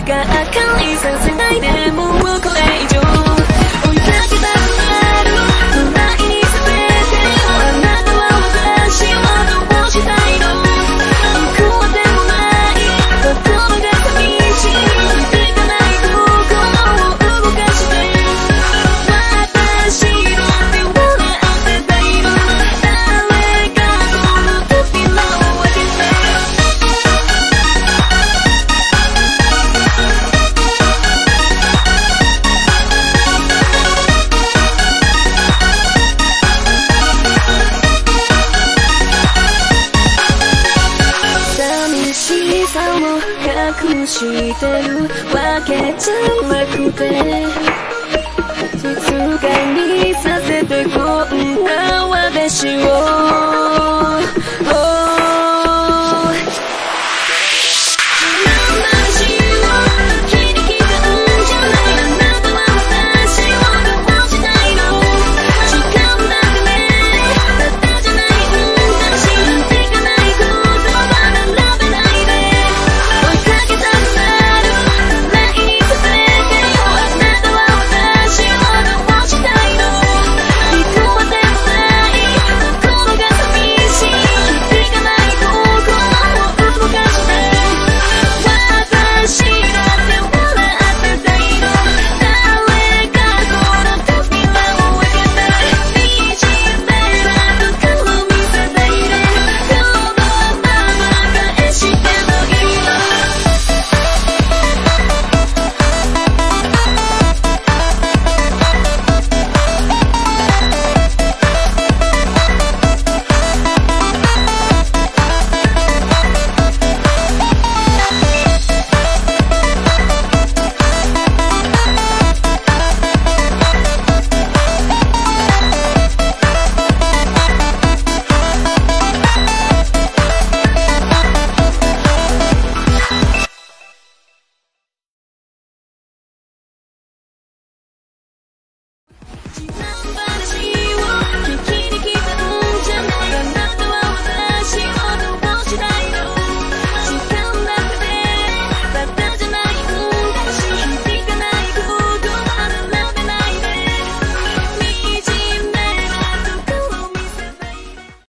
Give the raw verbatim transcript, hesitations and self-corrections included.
がっかりさせないでもうこれ以上追いかけたくなる未来に全てをあなたは私をどうしたいの僕はでもない言葉が寂しい出てかない心を動かして私の手を狙ってた今誰かの扉を開けて寂しさを隠してるわけじゃなくて静かにさせてこんな私を